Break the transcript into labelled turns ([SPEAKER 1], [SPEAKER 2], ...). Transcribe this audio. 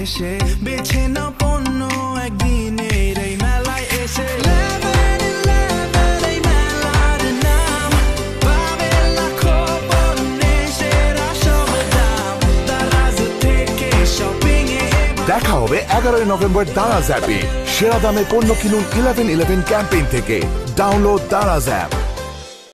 [SPEAKER 1] এসে বেছে না পণ্য একদিনের এই মেলায় এসে
[SPEAKER 2] দেখা হবে 11 নভেম্বর দারাজ অ্যাপে। সেরা দামে পণ্য কিনুন 11-11 ক্যাম্পেইন থেকে। Download Daraz app.